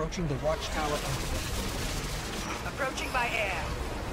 approaching the watchtower. Approaching by air.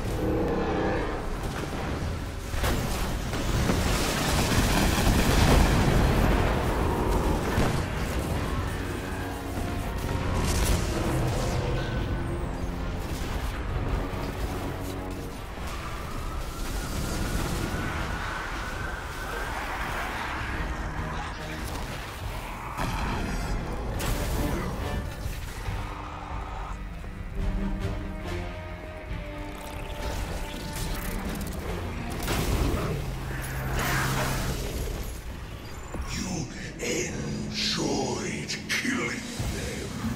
Enjoyed killing them.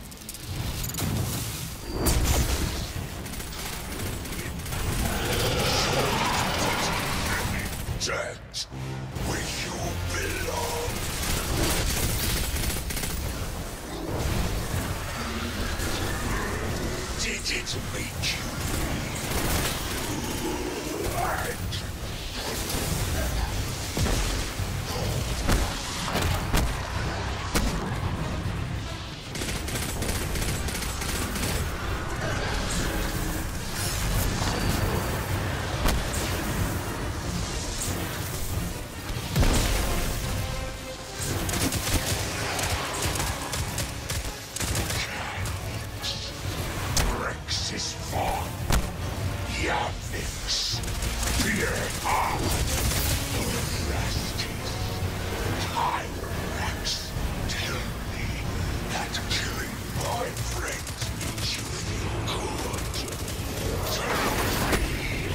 That's where you belong. Did it make you right? Is fun. Yavix. Fear up. Rastis. Tyrax. Tell me that killing my friends makes you feel good. Tell me.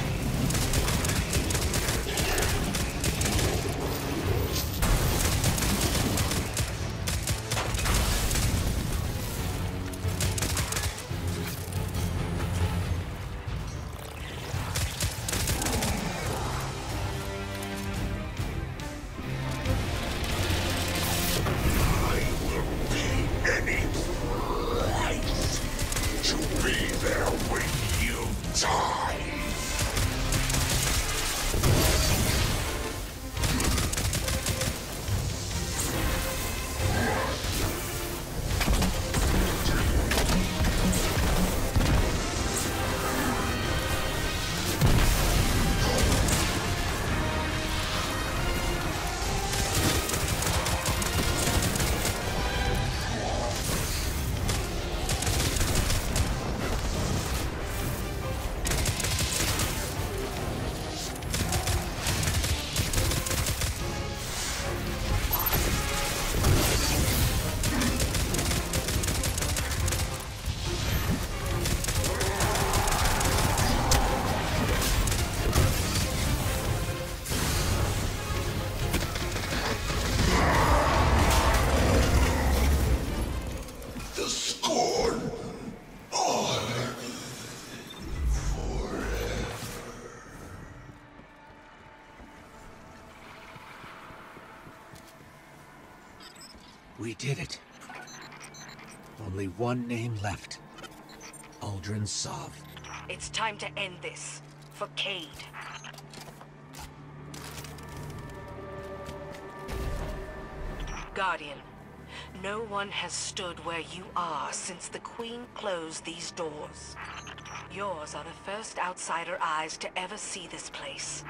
We did it. Only one name left. Uldren Sov. It's time to end this. For Cade. Guardian, no one has stood where you are since the Queen closed these doors. Yours are the first outsider eyes to ever see this place.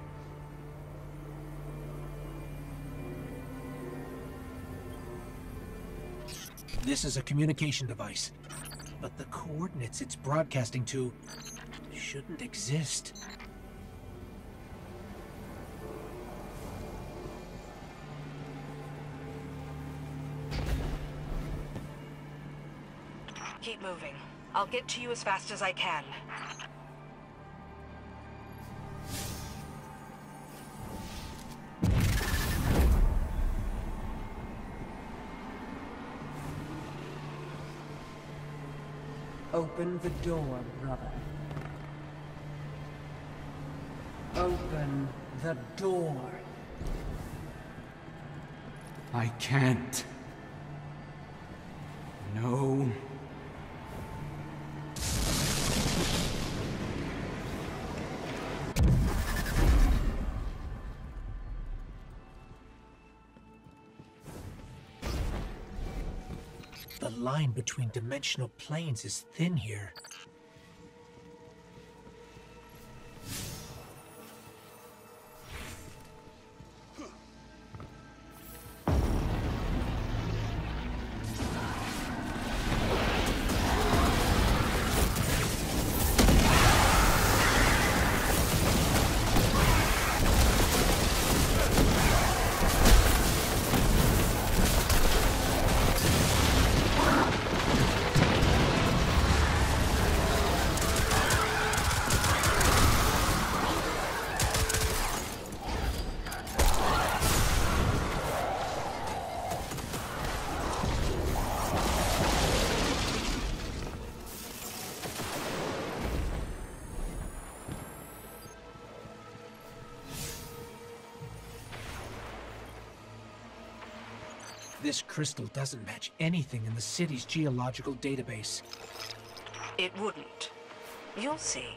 This is a communication device, but the coordinates it's broadcasting to shouldn't exist. Keep moving. I'll get to you as fast as I can. Open the door, brother. Open the door. I can't. No. The line between dimensional planes is thin here. This crystal doesn't match anything in the city's geological database. It wouldn't. You'll see.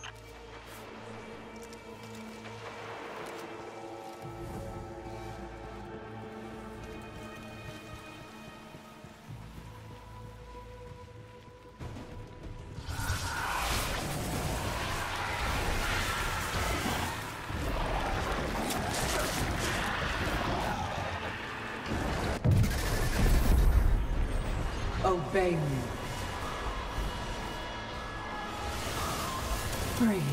Obey me. Free me.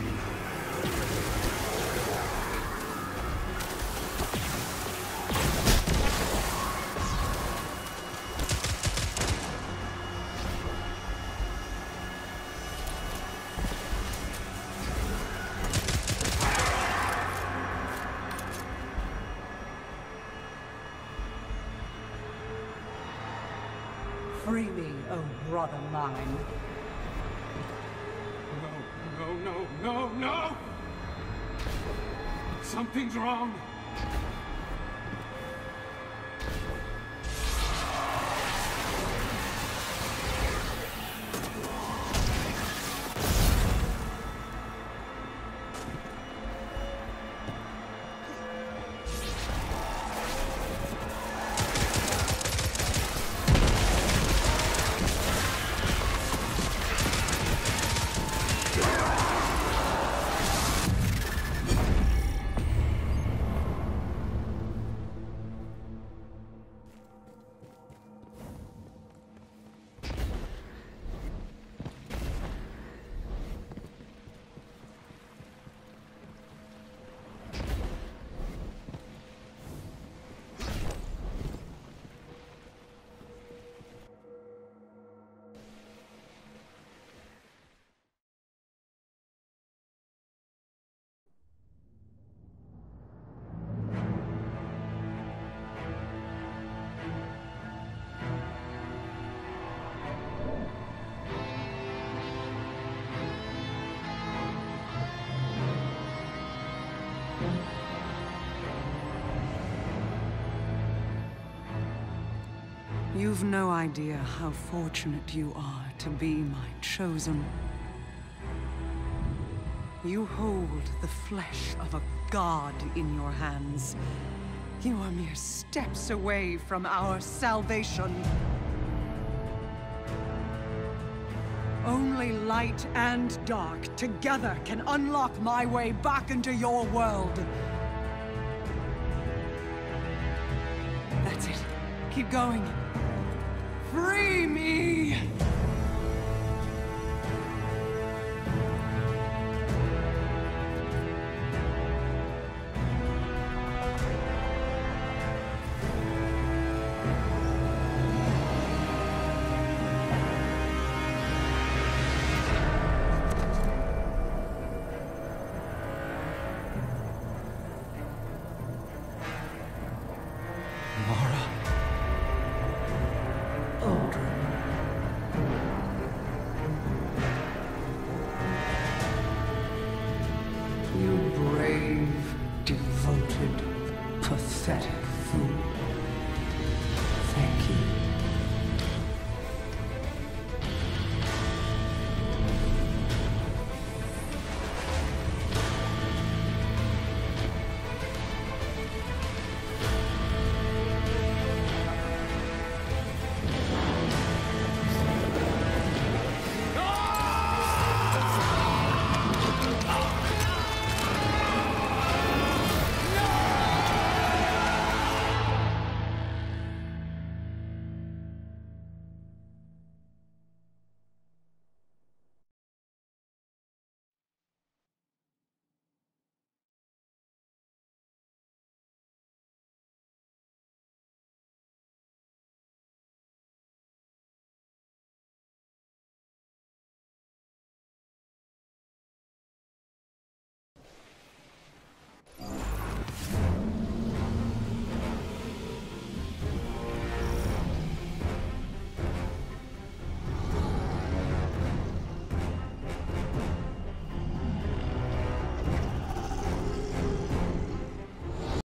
Free me, oh brother mine. No! Something's wrong. You've no idea how fortunate you are to be my chosen. You hold the flesh of a god in your hands. You are mere steps away from our salvation. Only light and dark together can unlock my way back into your world. That's it. Keep going. Free me!